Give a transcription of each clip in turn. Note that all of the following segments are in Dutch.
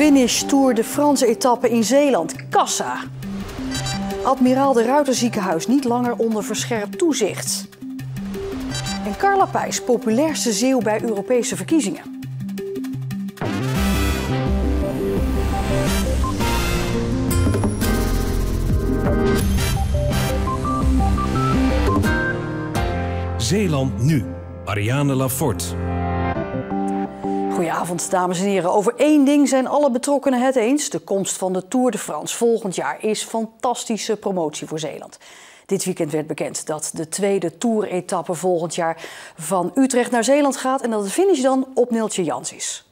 Finish Tour de France-etappe in Zeeland. Kassa. Admiraal de Ruiter ziekenhuis niet langer onder verscherpt toezicht. En Carla Pijs, populairste Zeeuw bij Europese verkiezingen. Zeeland nu. Ariane Lafort. Goedenavond, dames en heren. Over één ding zijn alle betrokkenen het eens. De komst van de Tour de France volgend jaar is fantastische promotie voor Zeeland. Dit weekend werd bekend dat de tweede Tour-etappe volgend jaar van Utrecht naar Zeeland gaat en dat de finish dan op Neeltje Jans is.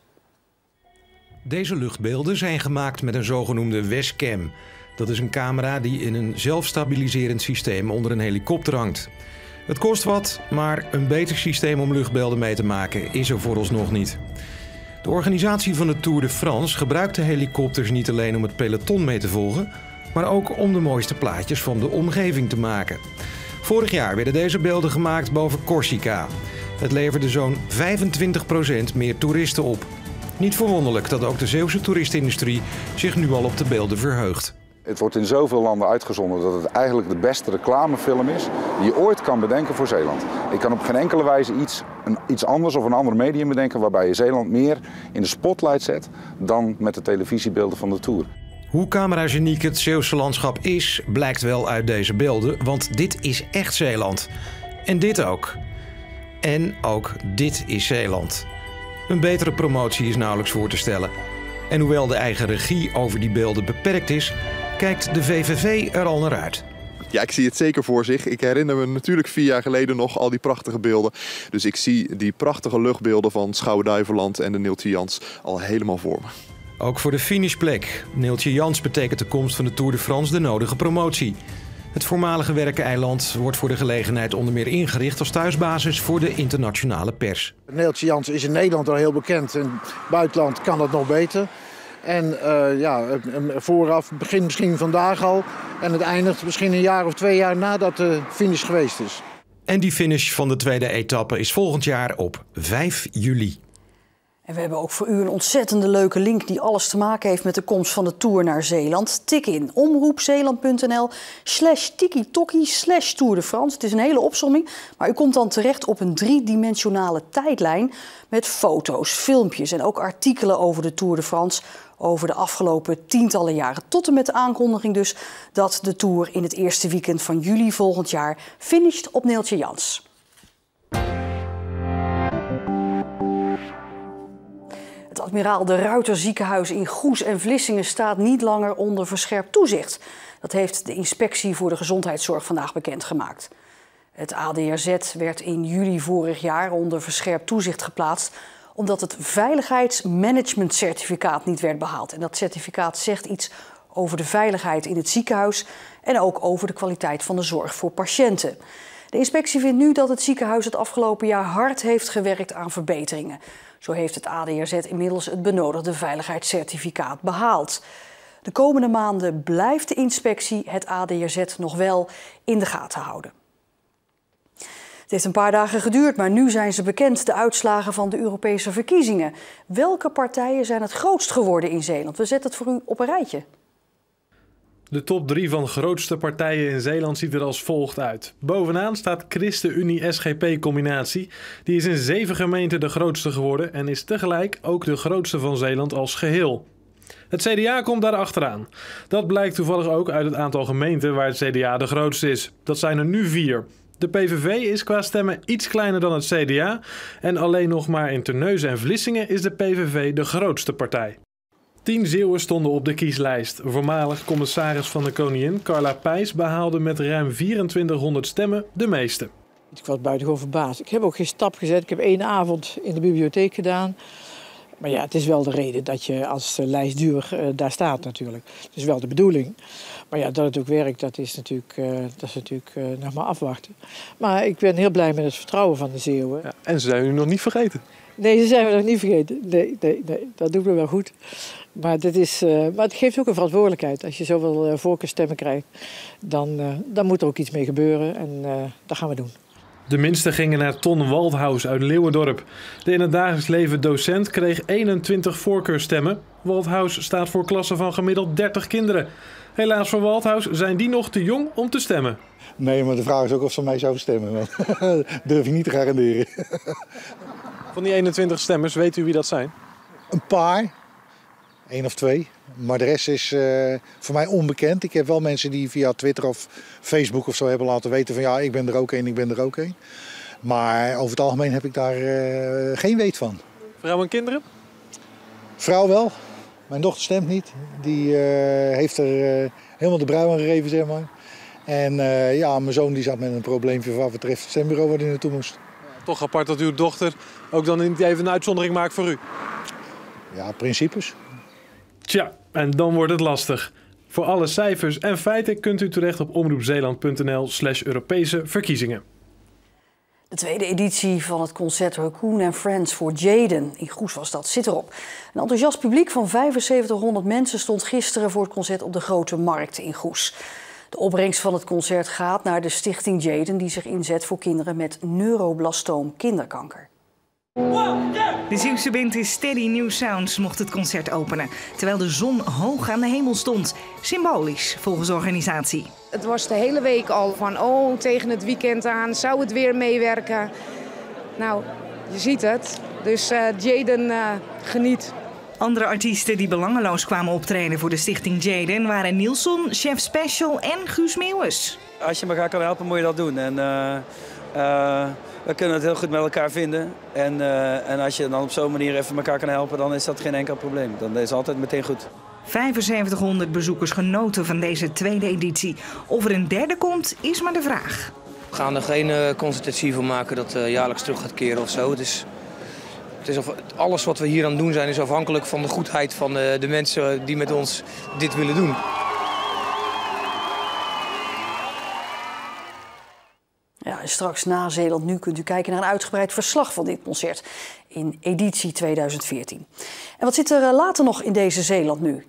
Deze luchtbeelden zijn gemaakt met een zogenoemde Wescam. Dat is een camera die in een zelfstabiliserend systeem onder een helikopter hangt. Het kost wat, maar een beter systeem om luchtbeelden mee te maken is er vooralsnog niet. De organisatie van de Tour de France gebruikt de helikopters niet alleen om het peloton mee te volgen, maar ook om de mooiste plaatjes van de omgeving te maken. Vorig jaar werden deze beelden gemaakt boven Corsica. Het leverde zo'n 25% meer toeristen op. Niet verwonderlijk dat ook de Zeeuwse toeristenindustrie zich nu al op de beelden verheugt. Het wordt in zoveel landen uitgezonden dat het eigenlijk de beste reclamefilm is die je ooit kan bedenken voor Zeeland. Ik kan op geen enkele wijze iets anders of een ander medium bedenken waarbij je Zeeland meer in de spotlight zet dan met de televisiebeelden van de Tour. Hoe camerageniek het Zeeuwse landschap is, blijkt wel uit deze beelden, want dit is echt Zeeland. En dit ook. En ook dit is Zeeland. Een betere promotie is nauwelijks voor te stellen. En hoewel de eigen regie over die beelden beperkt is, kijkt de VVV er al naar uit. Ja, ik zie het zeker voor zich. Ik herinner me natuurlijk 4 jaar geleden nog al die prachtige beelden. Dus ik zie die prachtige luchtbeelden van Schouwen-Duiveland en de Neeltje Jans al helemaal voor me. Ook voor de finishplek. Neeltje Jans betekent de komst van de Tour de France de nodige promotie. Het voormalige Werkeneiland wordt voor de gelegenheid onder meer ingericht als thuisbasis voor de internationale pers. Neeltje Jans is in Nederland al heel bekend. In het buitenland kan dat nog beter. En vooraf begint misschien vandaag al en het eindigt misschien een jaar of 2 jaar nadat de finish geweest is. En die finish van de tweede etappe is volgend jaar op 5 juli. En we hebben ook voor u een ontzettende leuke link die alles te maken heeft met de komst van de Tour naar Zeeland. Tik in omroepzeeland.nl/tikitokkie/Tour de France. Het is een hele opsomming, maar u komt dan terecht op een 3-dimensionale tijdlijn met foto's, filmpjes en ook artikelen over de Tour de France over de afgelopen tientallen jaren. Tot en met de aankondiging dus dat de Tour in het eerste weekend van juli volgend jaar finisht op Neeltje Jans. Het Admiraal de Ruiter ziekenhuis in Goes en Vlissingen staat niet langer onder verscherpt toezicht. Dat heeft de Inspectie voor de Gezondheidszorg vandaag bekendgemaakt. Het ADRZ werd in juli vorig jaar onder verscherpt toezicht geplaatst omdat het veiligheidsmanagementcertificaat niet werd behaald. En dat certificaat zegt iets over de veiligheid in het ziekenhuis en ook over de kwaliteit van de zorg voor patiënten. De inspectie vindt nu dat het ziekenhuis het afgelopen jaar hard heeft gewerkt aan verbeteringen. Zo heeft het ADRZ inmiddels het benodigde veiligheidscertificaat behaald. De komende maanden blijft de inspectie het ADRZ nog wel in de gaten houden. Het heeft een paar dagen geduurd, maar nu zijn ze bekend, de uitslagen van de Europese verkiezingen. Welke partijen zijn het grootst geworden in Zeeland? We zetten het voor u op een rijtje. De top 3 van grootste partijen in Zeeland ziet er als volgt uit. Bovenaan staat ChristenUnie-SGP-combinatie. Die is in 7 gemeenten de grootste geworden en is tegelijk ook de grootste van Zeeland als geheel. Het CDA komt daar achteraan. Dat blijkt toevallig ook uit het aantal gemeenten waar het CDA de grootste is. Dat zijn er nu 4. De PVV is qua stemmen iets kleiner dan het CDA. En alleen nog maar in Terneuzen en Vlissingen is de PVV de grootste partij. 10 Zeeuwen stonden op de kieslijst. Voormalig commissaris van de Koningin, Carla Pijs, behaalde met ruim 2400 stemmen de meeste. Ik was buitengewoon verbaasd. Ik heb ook geen stap gezet. Ik heb 1 avond in de bibliotheek gedaan. Maar ja, het is wel de reden dat je als lijstduur daar staat natuurlijk. Het is wel de bedoeling. Maar ja, dat het ook werkt, dat is natuurlijk nog maar afwachten. Maar ik ben heel blij met het vertrouwen van de Zeeuwen. Ja, en ze zijn u nog niet vergeten. Nee, ze zijn we nog niet vergeten. Nee, dat doen we wel goed. Maar het geeft ook een verantwoordelijkheid. Als je zoveel voorkeurstemmen krijgt, dan moet er ook iets mee gebeuren. En dat gaan we doen. De minste gingen naar Ton Waldhaus uit Leeuwendorp. De in het dagelijks leven docent kreeg 21 voorkeurstemmen. Waldhaus staat voor klassen van gemiddeld 30 kinderen. Helaas voor Waldhaus zijn die nog te jong om te stemmen. Nee, maar de vraag is ook of ze mij zouden stemmen. Want durf ik niet te garanderen. Van die 21 stemmers, weet u wie dat zijn? Een paar. 1 of 2. Maar de rest is voor mij onbekend. Ik heb wel mensen die via Twitter of Facebook of zo hebben laten weten van ja, ik ben er ook één, ik ben er ook één. Maar over het algemeen heb ik daar geen weet van. Vrouw en kinderen? Vrouw wel. Mijn dochter stemt niet. Die heeft er helemaal de brui aan gegeven, zeg maar. En ja, mijn zoon die zat met een probleempje wat betreft het stembureau waar hij naartoe moest. Toch apart dat uw dochter ook dan niet even een uitzondering maakt voor u. Ja, principes. Tja, en dan wordt het lastig. Voor alle cijfers en feiten kunt u terecht op omroepzeeland.nl/Europese verkiezingen. De tweede editie van het concert Raccoon and Friends voor Jaden, in Goes was dat, zit erop. Een enthousiast publiek van 7500 mensen stond gisteren voor het concert op de Grote Markt in Goes. De opbrengst van het concert gaat naar de stichting Jaden, die zich inzet voor kinderen met neuroblastoom kinderkanker. De Zeeuwse band is Steady New Sounds mocht het concert openen, terwijl de zon hoog aan de hemel stond. Symbolisch, volgens de organisatie. Het was de hele week al van, oh, tegen het weekend aan, zou het weer meewerken? Nou, je ziet het. Dus Jaden, geniet. Andere artiesten die belangeloos kwamen optreden voor de stichting Jaden waren Nielson, Chef Special en Guus Meeuwis. Als je elkaar kan helpen, moet je dat doen. En we kunnen het heel goed met elkaar vinden. En als je dan op zo'n manier even elkaar kan helpen, dan is dat geen enkel probleem. Dan is het altijd meteen goed. 7500 bezoekers genoten van deze tweede editie. Of er een derde komt, is maar de vraag. We gaan er geen concertatie van maken dat jaarlijks terug gaat keren of zo. Alles wat we hier aan het doen zijn is afhankelijk van de goedheid van de mensen die met ons dit willen doen. Ja, en straks na Zeeland Nu kunt u kijken naar een uitgebreid verslag van dit concert in editie 2014. En wat zit er later nog in deze Zeeland Nu?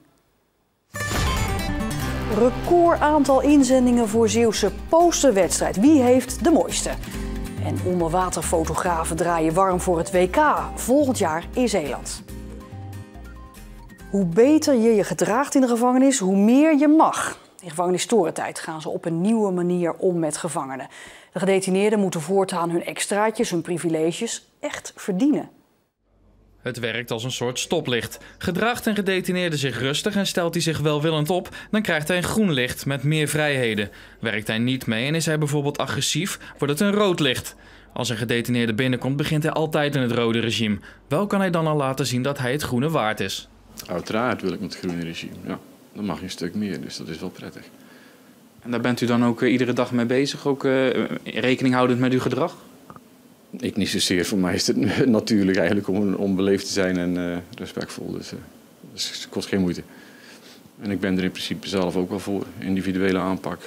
Record aantal inzendingen voor Zeeuwse posterwedstrijd. Wie heeft de mooiste? En onderwaterfotografen draaien warm voor het WK volgend jaar in Zeeland. Hoe beter je je gedraagt in de gevangenis, hoe meer je mag. In gevangenis Torentijd gaan ze op een nieuwe manier om met gevangenen. De gedetineerden moeten voortaan hun extraatjes, hun privileges echt verdienen. Het werkt als een soort stoplicht. Gedraagt een gedetineerde zich rustig en stelt hij zich welwillend op, dan krijgt hij een groen licht met meer vrijheden. Werkt hij niet mee en is hij bijvoorbeeld agressief, wordt het een rood licht. Als een gedetineerde binnenkomt, begint hij altijd in het rode regime. Wel kan hij dan al laten zien dat hij het groene waard is. Uiteraard wil ik met het groene regime, ja. Dan mag je een stuk meer, dus dat is wel prettig. En daar bent u dan ook iedere dag mee bezig, ook rekening houdend met uw gedrag? Ik niet zozeer. Voor mij is het natuurlijk eigenlijk om beleefd te zijn en respectvol. Dus het kost geen moeite. En ik ben er in principe zelf ook wel voor. Individuele aanpak.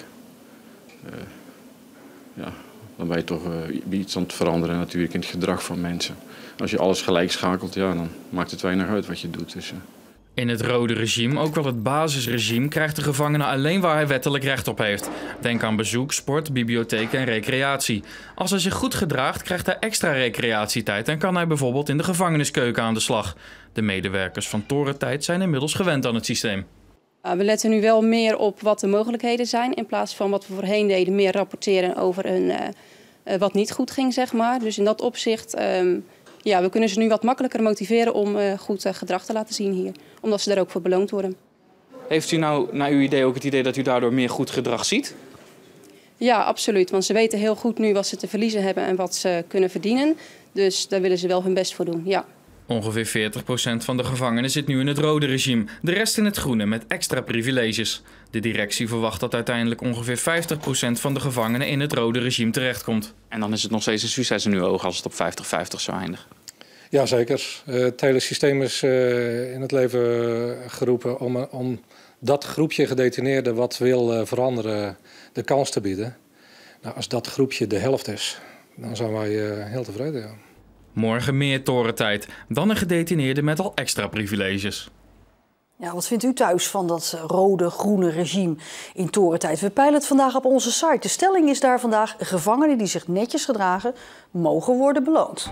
Ja, dan ben je toch iets aan het veranderen natuurlijk in het gedrag van mensen. Als je alles gelijk schakelt, ja, dan maakt het weinig uit wat je doet. Dus, In het rode regime, ook wel het basisregime, krijgt de gevangene alleen waar hij wettelijk recht op heeft. Denk aan bezoek, sport, bibliotheek en recreatie. Als hij zich goed gedraagt, krijgt hij extra recreatietijd en kan hij bijvoorbeeld in de gevangeniskeuken aan de slag. De medewerkers van Torentijd zijn inmiddels gewend aan het systeem. We letten nu wel meer op wat de mogelijkheden zijn, in plaats van wat we voorheen deden, meer rapporteren over wat niet goed ging, zeg maar. Dus in dat opzicht... Ja, we kunnen ze nu wat makkelijker motiveren om goed gedrag te laten zien hier. Omdat ze daar ook voor beloond worden. Heeft u nou naar uw idee ook het idee dat u daardoor meer goed gedrag ziet? Ja, absoluut. Want ze weten heel goed nu wat ze te verliezen hebben en wat ze kunnen verdienen. Dus daar willen ze wel hun best voor doen, ja. Ongeveer 40% van de gevangenen zit nu in het rode regime. De rest in het groene met extra privileges. De directie verwacht dat uiteindelijk ongeveer 50% van de gevangenen in het rode regime terechtkomt. En dan is het nog steeds een succes in uw ogen als het op 50-50 zou eindigen? Jazeker. Het hele systeem is in het leven geroepen om dat groepje gedetineerden wat wil veranderen de kans te bieden. Nou, als dat groepje de helft is, dan zijn wij heel tevreden. Ja. Morgen meer Torentijd. Dan een gedetineerde met al extra privileges. Ja, wat vindt u thuis van dat rode-groene regime in Torentijd? We peilen het vandaag op onze site. De stelling is daar vandaag: gevangenen die zich netjes gedragen, mogen worden beloond.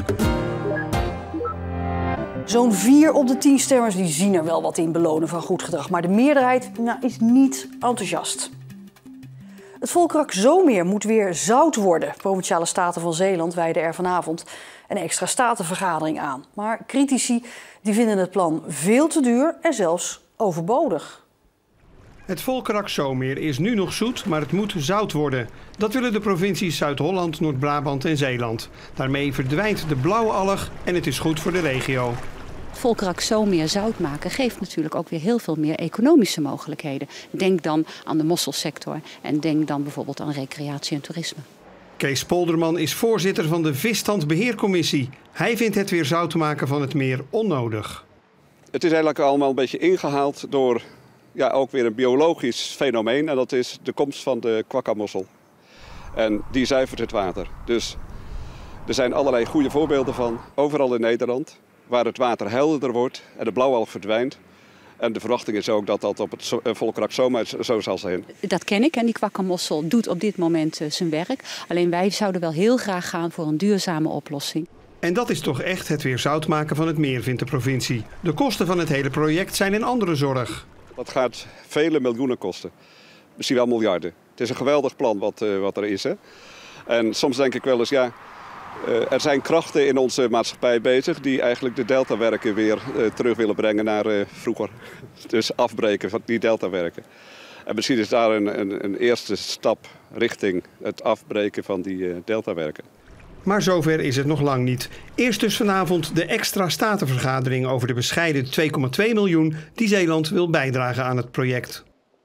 Zo'n 4 op de 10 stemmers die zien er wel wat in, belonen van goed gedrag. Maar de meerderheid is niet enthousiast. Het Volkerak Zomeer moet weer zout worden. Provinciale Staten van Zeeland wijden er vanavond een extra statenvergadering aan. Maar critici die vinden het plan veel te duur en zelfs overbodig. Het Volkerak Zomeer is nu nog zoet, maar het moet zout worden. Dat willen de provincies Zuid-Holland, Noord-Brabant en Zeeland. Daarmee verdwijnt de blauwe alg en het is goed voor de regio. Volkerak Zomeer zout maken geeft natuurlijk ook weer heel veel meer economische mogelijkheden. Denk dan aan de mosselsector en denk dan bijvoorbeeld aan recreatie en toerisme. Kees Polderman is voorzitter van de Visstandbeheercommissie. Hij vindt het weer zout maken van het meer onnodig. Het is eigenlijk allemaal een beetje ingehaald door ook weer een biologisch fenomeen. En dat is de komst van de kwakkamossel. En die zuivert het water. Dus er zijn allerlei goede voorbeelden van, overal in Nederland, waar het water helderder wordt en de blauwalg verdwijnt. En de verwachting is ook dat dat op het Volkerak Zomeer zo zal zijn. Dat ken ik en die kwakkamossel doet op dit moment zijn werk. Alleen wij zouden wel heel graag gaan voor een duurzame oplossing. En dat is toch echt het weer zout maken van het meer, vindt de provincie. De kosten van het hele project zijn een andere zorg. Dat gaat vele miljoenen kosten. Misschien wel miljarden. Het is een geweldig plan wat er is. Hè? En soms denk ik wel eens, er zijn krachten in onze maatschappij bezig die eigenlijk de deltawerken weer terug willen brengen naar vroeger. Dus afbreken van die deltawerken. En misschien is daar een eerste stap richting het afbreken van die deltawerken. Maar zover is het nog lang niet. Eerst dus vanavond de extra statenvergadering over de bescheiden 2,2 miljoen die Zeeland wil bijdragen aan het project.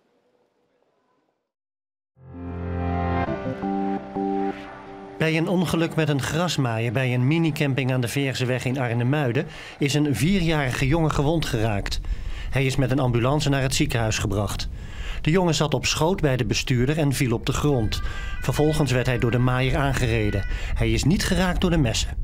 Bij een ongeluk met een grasmaaier bij een minicamping aan de Veerseweg in Arnhem-Muiden is een 4-jarige jongen gewond geraakt. Hij is met een ambulance naar het ziekenhuis gebracht. De jongen zat op schoot bij de bestuurder en viel op de grond. Vervolgens werd hij door de maaier aangereden. Hij is niet geraakt door de messen.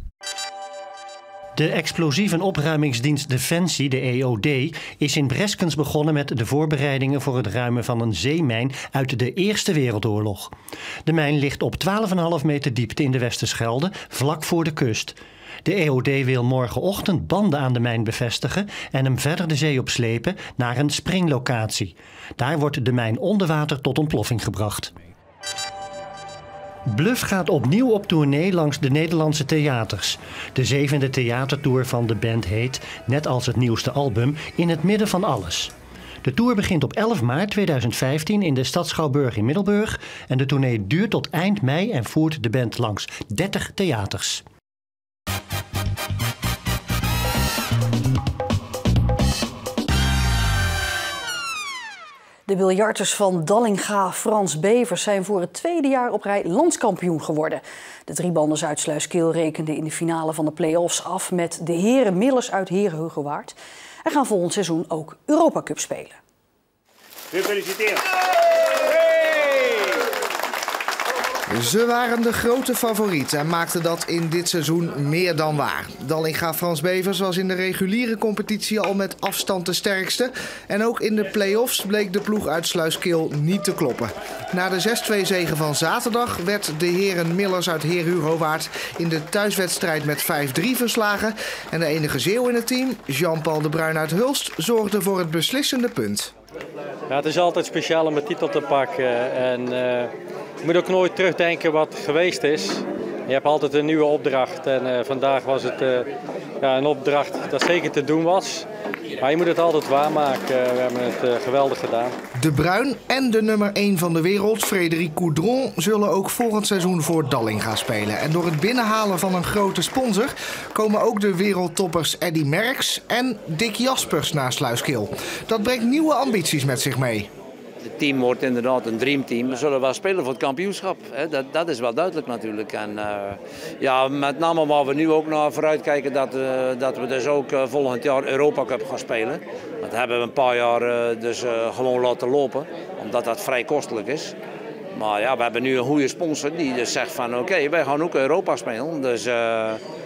De explosief- en opruimingsdienst Defensie, de EOD, is in Breskens begonnen met de voorbereidingen voor het ruimen van een zeemijn uit de Eerste Wereldoorlog. De mijn ligt op 12,5 meter diepte in de Westerschelde, vlak voor de kust. De EOD wil morgenochtend banden aan de mijn bevestigen en hem verder de zee opslepen naar een springlocatie. Daar wordt de mijn onder water tot ontploffing gebracht. Bluff gaat opnieuw op tournee langs de Nederlandse theaters. De 7e theatertour van de band heet, net als het nieuwste album, In het midden van alles. De tour begint op 11 maart 2015 in de Stadsschouwburg in Middelburg en de tournee duurt tot eind mei en voert de band langs 30 theaters. De biljarters van Dallinga Frans Bevers zijn voor het 2e jaar op rij landskampioen geworden. De driebanders uit Sluiskil rekenden in de finale van de play-offs af met de heren Millers uit Herenhugowaard en gaan volgend seizoen ook Europa Cup spelen. Gefeliciteerd! Ze waren de grote favoriet en maakten dat in dit seizoen meer dan waar. Dallinga Frans Bevers was in de reguliere competitie al met afstand de sterkste. En ook in de play-offs bleek de ploeg uit Sluiskil niet te kloppen. Na de 6-2 zege van zaterdag werd de heren Millers uit Heerhugowaard in de thuiswedstrijd met 5-3 verslagen. En de enige Zeeuw in het team, Jean-Paul de Bruin uit Hulst, zorgde voor het beslissende punt. Ja, het is altijd speciaal om een titel te pakken. En je moet ook nooit terugdenken wat geweest is. Je hebt altijd een nieuwe opdracht. En vandaag was het een opdracht dat zeker te doen was. Maar je moet het altijd waarmaken. We hebben het geweldig gedaan. De Bruin en de nummer 1 van de wereld, Frédéric Coudron, zullen ook volgend seizoen voor Dallinga spelen. En door het binnenhalen van een grote sponsor komen ook de wereldtoppers Eddy Merckx en Dick Jaspers naar Sluiskil. Dat brengt nieuwe ambities met zich mee. Het team wordt inderdaad een dreamteam. We zullen wel spelen voor het kampioenschap. Dat is wel duidelijk natuurlijk. En met name waar we nu ook naar vooruit kijken dat we dus ook volgend jaar Europa Cup gaan spelen. Dat hebben we een paar jaar dus gewoon laten lopen, omdat dat vrij kostelijk is. Maar we hebben nu een goede sponsor die dus zegt van oké, wij gaan ook Europa spelen. Dus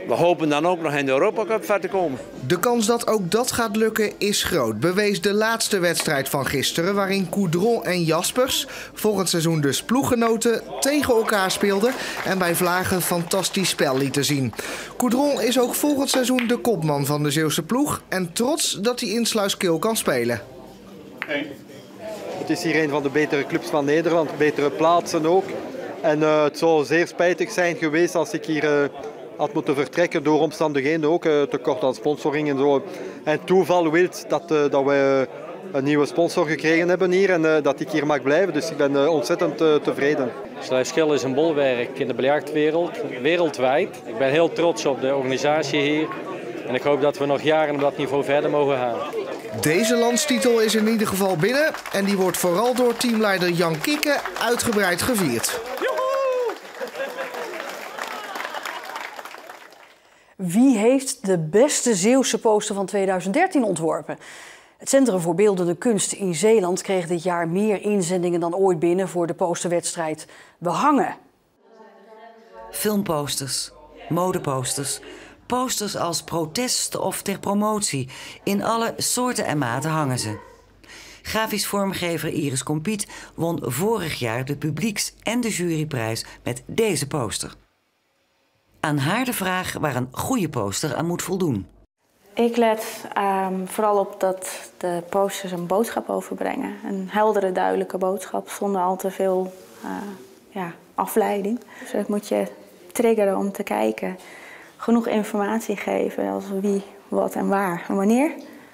we hopen dan ook nog in de Europa Cup ver te komen. De kans dat ook dat gaat lukken is groot, bewees de laatste wedstrijd van gisteren, waarin Coudron en Jaspers, volgend seizoen dus ploeggenoten, tegen elkaar speelden en bij Vlagen fantastisch spel lieten zien. Coudron is ook volgend seizoen de kopman van de Zeeuwse ploeg en trots dat hij in Sluiskil kan spelen. Het is hier een van de betere clubs van Nederland, betere plaatsen ook. En het zou zeer spijtig zijn geweest als ik hier had moeten vertrekken door omstandigheden ook, tekort aan sponsoring en zo. En toeval wil dat we een nieuwe sponsor gekregen hebben hier en dat ik hier mag blijven. Dus ik ben ontzettend tevreden. Sluiskil is een bolwerk in de biljartwereld, wereldwijd. Ik ben heel trots op de organisatie hier. En ik hoop dat we nog jaren op dat niveau verder mogen gaan. Deze landstitel is in ieder geval binnen en die wordt vooral door teamleider Jan Kieke uitgebreid gevierd. Wie heeft de beste Zeeuwse poster van 2013 ontworpen? Het Centrum voor Beeldende Kunst in Zeeland kreeg dit jaar meer inzendingen dan ooit binnen voor de posterwedstrijd We Hangen. Filmposters, modeposters, posters als protest of ter promotie. In alle soorten en maten hangen ze. Grafisch vormgever Iris Compiet won vorig jaar de publieks- en de juryprijs met deze poster. Aan haar de vraag waar een goede poster aan moet voldoen. Ik let vooral op dat de posters een boodschap overbrengen. Een heldere, duidelijke boodschap zonder al te veel afleiding. Dus dat moet je triggeren om te kijken. Genoeg informatie geven als wie, wat en waar en wanneer.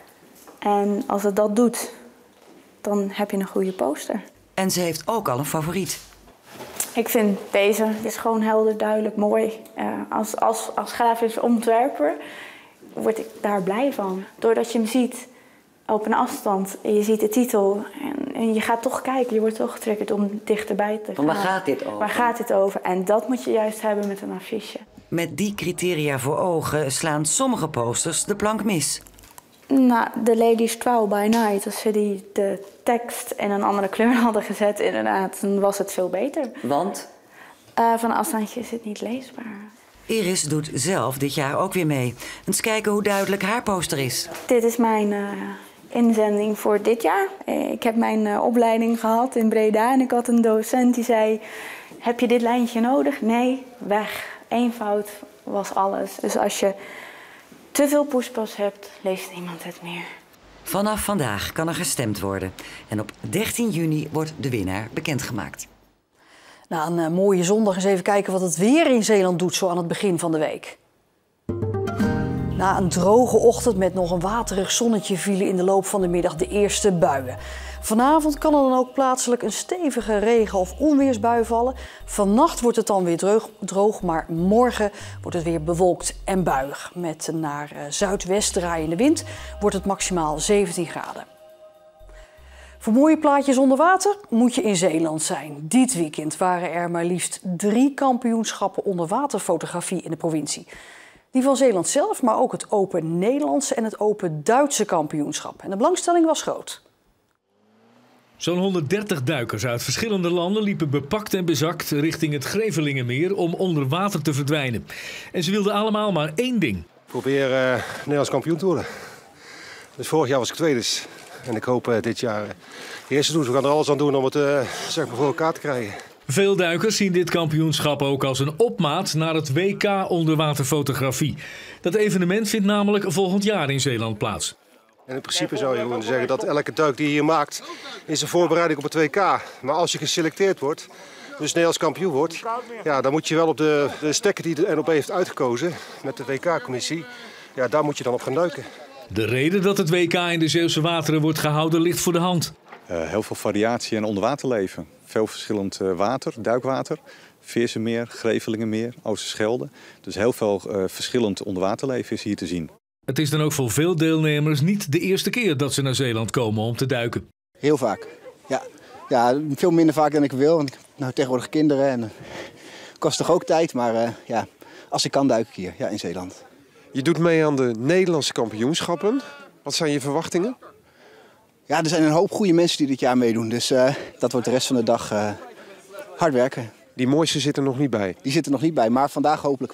En als het dat doet, dan heb je een goede poster. En ze heeft ook al een favoriet. Ik vind deze is gewoon helder, duidelijk, mooi. Als grafisch ontwerper word ik daar blij van. Doordat je hem ziet op een afstand en je ziet de titel en je gaat toch kijken, je wordt toch getriggerd om dichterbij te gaan. Waar gaat dit over? Waar gaat dit over? En dat moet je juist hebben met een affiche. Met die criteria voor ogen slaan sommige posters de plank mis. Nou, The Lady's Trial by Night, als ze de tekst in een andere kleur hadden gezet, inderdaad, dan was het veel beter. Want? Van een afstandje is het niet leesbaar. Iris doet zelf dit jaar ook weer mee. Eens kijken hoe duidelijk haar poster is. Dit is mijn inzending voor dit jaar. Ik heb mijn opleiding gehad in Breda en ik had een docent die zei: heb je dit lijntje nodig? Nee, weg. Eenvoud was alles. Dus als je te veel poespas hebt, leest niemand het meer. Vanaf vandaag kan er gestemd worden. En op 13 juni wordt de winnaar bekendgemaakt. Na een mooie zondag eens even kijken wat het weer in Zeeland doet zo aan het begin van de week. Na een droge ochtend met nog een waterig zonnetje vielen in de loop van de middag de eerste buien. Vanavond kan er dan ook plaatselijk een stevige regen- of onweersbui vallen. Vannacht wordt het dan weer droog, maar morgen wordt het weer bewolkt en buiig. Met een naar zuidwest draaiende wind wordt het maximaal 17 graden. Voor mooie plaatjes onder water moet je in Zeeland zijn. Dit weekend waren er maar liefst 3 kampioenschappen onderwaterfotografie in de provincie. Die van Zeeland zelf, maar ook het Open Nederlandse en het Open Duitse kampioenschap. En de belangstelling was groot. Zo'n 130 duikers uit verschillende landen liepen bepakt en bezakt richting het Grevelingenmeer om onder water te verdwijnen. En ze wilden allemaal maar één ding. Ik probeer Nederlands kampioen te worden. Dus vorig jaar was ik tweede. En ik hoop dit jaar de eerste doen. We gaan er alles aan doen om het zeg maar voor elkaar te krijgen. Veel duikers zien dit kampioenschap ook als een opmaat naar het WK onderwaterfotografie. Dat evenement vindt namelijk volgend jaar in Zeeland plaats. En in principe zou je gewoon zeggen dat elke duik die je hier maakt is een voorbereiding op het WK. Maar als je geselecteerd wordt, dus Nederlands kampioen wordt, ja, dan moet je wel op de stekker die er op heeft uitgekozen met de WK-commissie, ja, daar moet je dan op gaan duiken. De reden dat het WK in de Zeeuwse wateren wordt gehouden ligt voor de hand. Heel veel variatie in onderwaterleven. Veel verschillend water, duikwater, Veersemeer, Grevelingenmeer, Oosterschelde. Dus heel veel verschillend onderwaterleven is hier te zien. Het is dan ook voor veel deelnemers niet de eerste keer dat ze naar Zeeland komen om te duiken. Heel vaak, ja. Ja, veel minder vaak dan ik wil, want ik heb nou tegenwoordig kinderen en kost toch ook tijd. Maar ja, als ik kan duik ik hier, ja, in Zeeland. Je doet mee aan de Nederlandse kampioenschappen. Wat zijn je verwachtingen? Ja, er zijn een hoop goede mensen die dit jaar meedoen. Dus dat wordt de rest van de dag hard werken. Die mooiste zitten nog niet bij? Die zitten nog niet bij, maar vandaag hopelijk wel.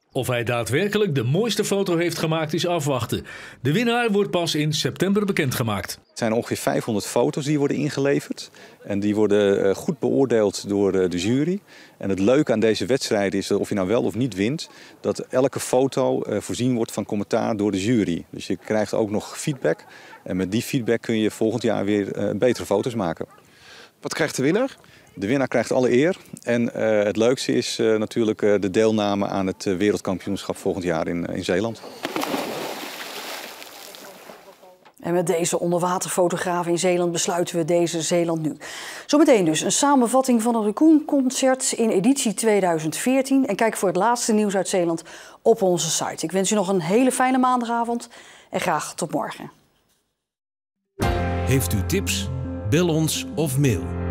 Of hij daadwerkelijk de mooiste foto heeft gemaakt is afwachten. De winnaar wordt pas in september bekendgemaakt. Het zijn ongeveer 500 foto's die worden ingeleverd. En die worden goed beoordeeld door de jury. En het leuke aan deze wedstrijd is, of je nou wel of niet wint, dat elke foto voorzien wordt van commentaar door de jury. Dus je krijgt ook nog feedback. En met die feedback kun je volgend jaar weer betere foto's maken. Wat krijgt de winnaar? De winnaar krijgt alle eer. En het leukste is natuurlijk de deelname aan het wereldkampioenschap volgend jaar in Zeeland. En met deze onderwaterfotograaf in Zeeland besluiten we deze Zeeland nu. Zometeen dus een samenvatting van het Raccoon-concert in editie 2014. En kijk voor het laatste nieuws uit Zeeland op onze site. Ik wens u nog een hele fijne maandagavond en graag tot morgen. Heeft u tips? Bel ons of mail.